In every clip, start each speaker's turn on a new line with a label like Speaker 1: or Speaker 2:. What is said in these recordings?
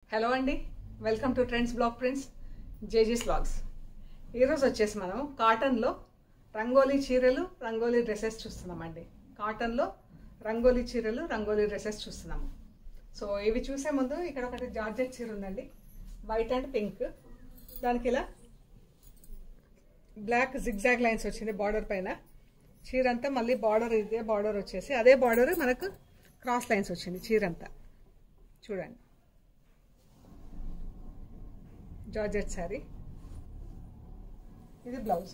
Speaker 1: Hello అండి, welcome to trends blog prints జేజీస్ blogs. ఈరోజు వచ్చేసి మనం కాటన్లో రంగోలీ చీరలు, రంగోలీ డ్రెస్సెస్ చూస్తున్నామండి. కాటన్లో రంగోలీ చీరలు, రంగోలీ డ్రెస్సెస్ చూస్తున్నాము. సో ఇవి చూసే ముందు ఇక్కడ ఒకటి జార్జెట్ చీర ఉందండి, వైట్ అండ్ పింక్. దానికి ఇలా బ్లాక్ జిగ్జాగ్ లైన్స్ వచ్చింది బార్డర్ పైన. చీర అంతా మళ్ళీ బార్డర్ ఇదే బార్డర్ వచ్చేసి అదే బార్డర్ మనకు క్రాస్ లైన్స్ వచ్చింది చీర అంతా. చూడండి, జార్జెట్ శారీ. ఇది బ్లౌజ్.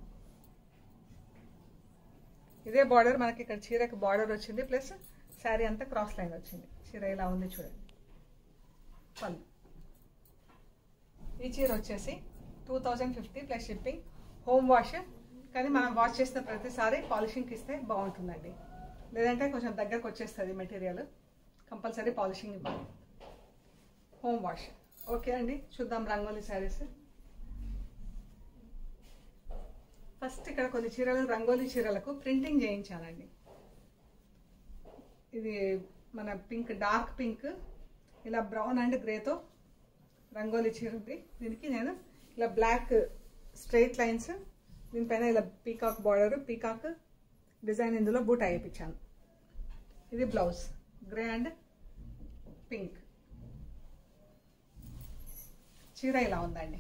Speaker 1: ఇదే బార్డర్ మనకి ఇక్కడ చీరకు బార్డర్ వచ్చింది, ప్లస్ శారీ అంతా క్రాస్ లైన్ వచ్చింది. చీర ఇలా ఉంది చూడండి. పళ్ళు. ఈ చీర వచ్చేసి 2050 ప్లస్ షిప్పింగ్, హోమ్ వాష్. కానీ మనం వాష్ చేసిన ప్రతిసారి పాలిషింగ్కి ఇస్తే బాగుంటుందండి, లేదంటే కొంచెం దగ్గరకు వచ్చేస్తుంది మెటీరియల్. కంపల్సరీ పాలిషింగ్ ఇవ్వాలి, హోమ్ వాష్. ఓకే అండి, చూద్దాం రంగోలీ శారీస్. ఫస్ట్ ఇక్కడ కొన్ని చీరలు రంగోలీ చీరలకు ప్రింటింగ్ చేయించానండి. ఇది మన పింక్, డార్క్ పింక్, ఇలా బ్రౌన్ అండ్ గ్రేతో రంగోలీ చీర ఉంది. దీనికి నేను ఇలా బ్లాక్ స్ట్రైట్ లైన్స్, దీనిపైన ఇలా పీకాక్ బార్డర్, పీకాక్ డిజైన్ ఇందులో బూట్ వేయించాను. ఇది బ్లౌజ్, గ్రే అండ్ పింక్. చీర ఇలా ఉందండి.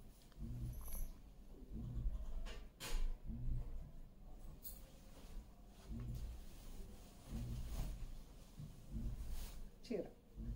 Speaker 1: చీర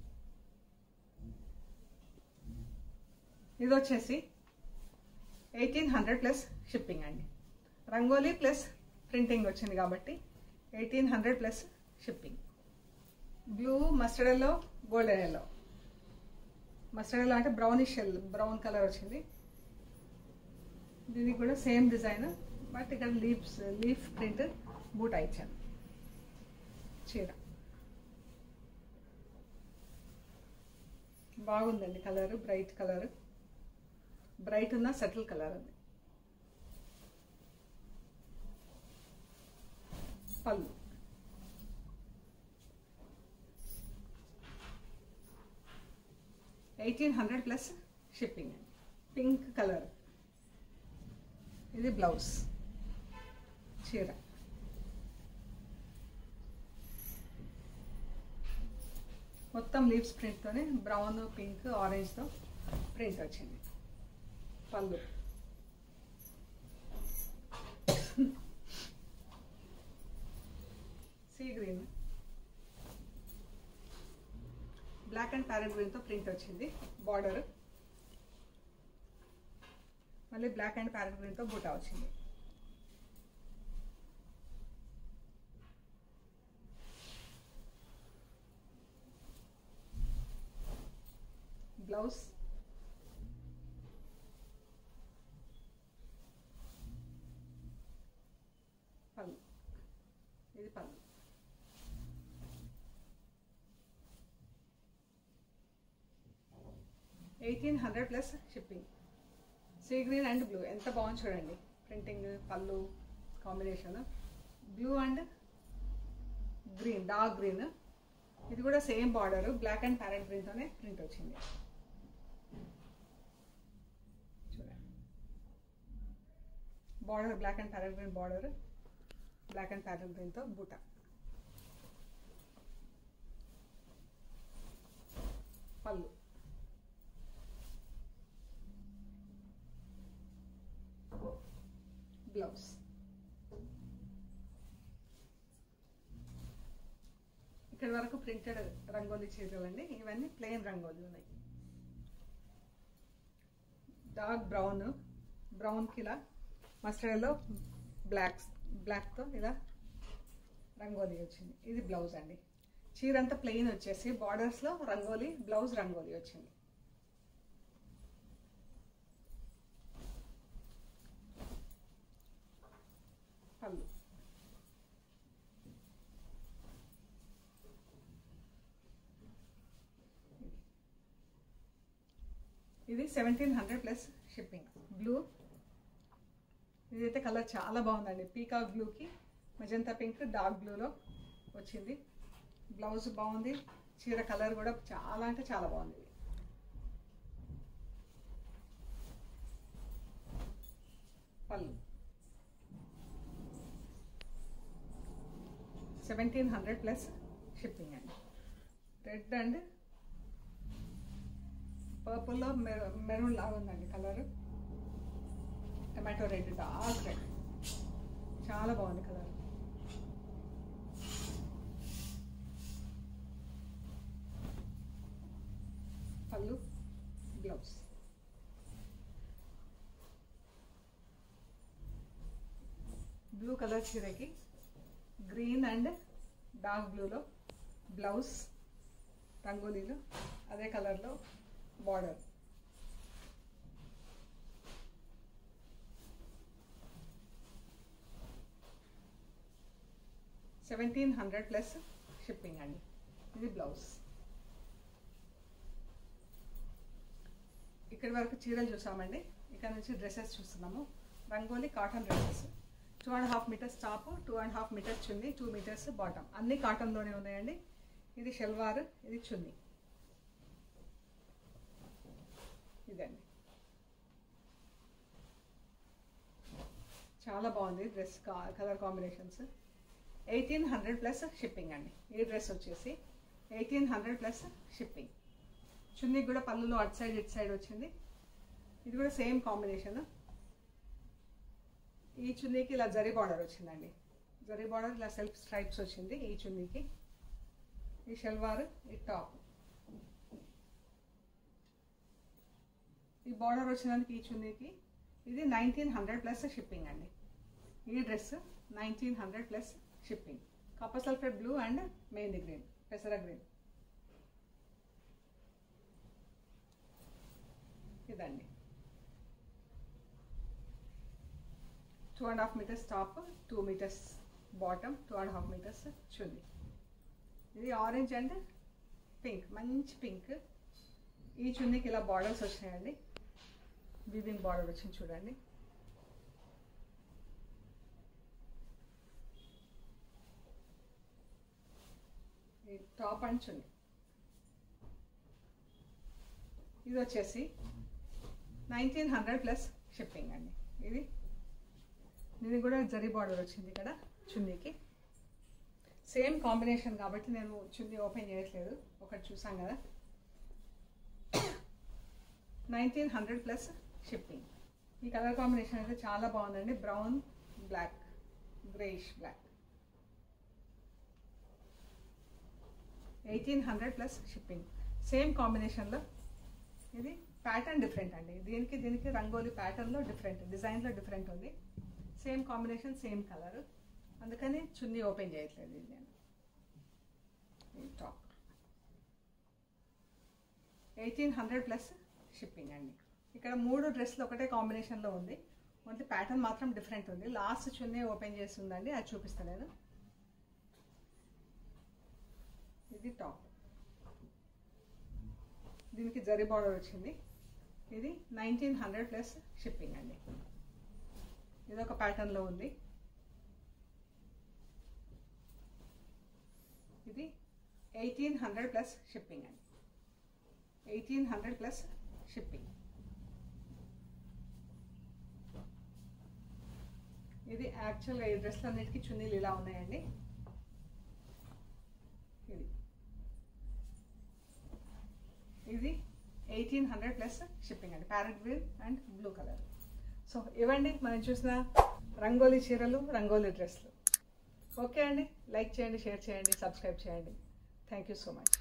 Speaker 1: ఇది వచ్చేసి 1800 ప్లస్ షిప్పింగ్ అండి. రంగోలీ ప్లస్ ప్రింటింగ్ వచ్చింది కాబట్టి 1800 plus shipping. Blue, mustard yellow, golden yellow. Mustard yellow అంటే బ్రౌనిష్ బ్రౌన్ కలర్ వచ్చింది. దీనికి కూడా సేమ్ డిజైన్, బట్ ఇక్కడ లీఫ్ ప్రింట్ బూటా ఇచ్చాను. చీర బాగుందండి, కలర్ బ్రైట్ కలర్, బ్రైట్ ఉన్న సటిల్ కలర్ ఉంది. పళ్ళు. $1800 ప్లస్ షిప్పింగ్ అండి. Pink colour. ఇది బ్లౌజ్. చీర మొత్తం లీవ్స్ ప్రింట్తోనే బ్రౌన్, పింక్, ఆరెంజ్తో ప్రింట్ వచ్చింది. పళ్ళు. Sea green, black and parrot గ్రీన్తో ప్రింట్ వచ్చింది. బార్డర్ మళ్ళీ బ్లాక్ అండ్ ప్యారెట్ గ్రీన్తో బూటా వచ్చింది. బ్లౌజ్. పళ్ళు. ఇది పళ్ళు. $1800 plus shipping. Sea green and blue ఎంత బాగుంది చూడండి. ప్రింటింగ్, పళ్ళు combination blue and green, dark green. ఇది కూడా same border, black and parrot గ్రీన్తోనే ప్రింట్ వచ్చింది. చూడండి, border black and parrot green border, black and parrot గ్రీన్తో బూటా. పళ్ళు. బ్లౌజ్. ఇక్కడ వరకు ప్రింటెడ్ రంగోలీ చీరలు అండి. ఇవన్నీ ప్లెయిన్ రంగోలీ ఉన్నాయి. డార్క్ బ్రౌన్కి ఇలా మస్టర్డ్లో బ్లాక్తో ఇలా రంగోలీ వచ్చింది. ఇది బ్లౌజ్ అండి. చీర అంతా ప్లెయిన్ వచ్చేసి బార్డర్స్లో రంగోలీ, బ్లౌజ్ రంగోలీ వచ్చింది. పళ్ళు. ఇది 1700 ప్లస్ షిప్పింగ్. బ్లూ. ఇదైతే కలర్ చాలా బాగుందండి. పీకాక్ బ్లూకి మెజంతా పింక్, డార్క్ బ్లూలో వచ్చింది. బ్లౌజ్ బాగుంది, చీర కలర్ కూడా చాలా అంటే చాలా బాగుంది. 1700 ప్లస్ షిప్పింగ్ అండి. రెడ్ అండ్ పర్పుల్లో మెరూన్ లాగా ఉందండి colour. Tomato red, dark red, చాలా బాగుంది కలర్. పళ్ళు, బ్లౌజ్. బ్లూ కలర్ చీరకి గ్రీన్ అండ్ డార్క్ బ్లూలో బ్లౌజ్, రంగోలీలో అదే కలర్లో బార్డర్. $1700 ప్లస్ షిప్పింగ్ అండి. ఇది బ్లౌజ్. ఇక్కడి వరకు చీరలు చూసామండి. ఇక్కడ నుంచి డ్రెస్సెస్ చూస్తున్నాము. Rangoli cotton dresses, 2.5 metres top, 2.5 metres chunni, 2 metres bottom, అన్ని కాటన్లోనే ఉన్నాయండి. ఇది షల్వార్, ఇది చున్నీ. ఇదండి, చాలా బాగుంది dress colour combinations. 1800 plus shipping అండి. ఈ డ్రెస్ వచ్చేసి 1800 ప్లస్ షిప్పింగ్. చున్నీ కూడా పళ్ళులో అటు సైడ్ ఇటు సైడ్ వచ్చింది. ఇది కూడా సేమ్ కాంబినేషన్. ఈ చున్నీకి ఇలా జరీ బార్డర్ వచ్చిందండి. జరీ బార్డర్ ఇలా సెల్ఫ్ స్ట్రైప్స్ వచ్చింది ఈ చున్నీకి. ఈ షల్వార్, ఈ టాప్. ఈ బార్డర్ వచ్చినందుకు ఈ చున్నీకి ఇది 1900 ప్లస్ షిప్పింగ్ అండి. ఈ dress 1900 plus shipping. Copper sulphate blue and mehndi green, పెసర గ్రీన్. ఇదండి, 2.5 metres top, 2 metres bottom, 2.5 metres chunni. ఇది ఆరెంజ్ అండ్ పింక్, మంచి పింక్. ఈ చున్నీకి ఇలా బార్డర్స్ వచ్చినాయండి. వీవింగ్ బార్డర్ వచ్చింది చూడండి. ఈ టాప్ అండ్ చున్నీ. ఇది వచ్చేసి 1900 ప్లస్ షిప్పింగ్ అండి. ఇది కూడా జరీ బార్డర్ వచ్చింది ఇక్కడ చున్నీకి. సేమ్ కాంబినేషన్ కాబట్టి నేను చున్నీ ఓపెన్ చేయట్లేదు, ఒకటి చూసాం కదా. 1900 ప్లస్ షిప్పింగ్. ఈ కలర్ కాంబినేషన్ అయితే చాలా బాగుందండి. Brown, black, greyish black. 1800 plus shipping. Same కాంబినేషన్లో. ఇది ప్యాటర్న్ డిఫరెంట్ అండి. దీనికి రంగోలీ ప్యాటర్న్లో డిఫరెంట్, డిజైన్లో డిఫరెంట్ ఉంది. సేమ్ కాంబినేషన్, సేమ్ కలర్, అందుకని చున్నీ ఓపెన్ చేయట్లేదు ఇది నేను. టాప్ 1800 ప్లస్ షిప్పింగ్ అండి. ఇక్కడ 3 డ్రెస్లు ఒకటే కాంబినేషన్లో ఉంది, ఓన్లీ ప్యాటర్న్ మాత్రం డిఫరెంట్ ఉంది. లాస్ట్ చున్నీ ఓపెన్ చేస్తుందండి, అది చూపిస్తాను నేను. ఇది టాప్, దీనికి జరీ బార్డర్ వచ్చింది. ఇది 1900 ప్లస్ షిప్పింగ్ అండి. ఇది ఒక ప్యాటర్న్లో ఉంది. ఇది 1800 ప్లస్ షిప్పింగ్ అండి. 1800 ప్లస్ షిప్పింగ్. ఇది యాక్చువల్గా ఈ డ్రెస్లు అన్నిటికీ చున్నీలు ఇలా ఉన్నాయండి. ఇది 1800 ప్లస్ షిప్పింగ్ అండి. Parrot green and blue colour. So ఇవ్వండి మనం చూసిన రంగోలీ చీరలు, రంగోలీ డ్రెస్లు. ఓకే అండి, లైక్ చేయండి, షేర్ చేయండి, సబ్స్క్రైబ్ చేయండి. Thank you so much.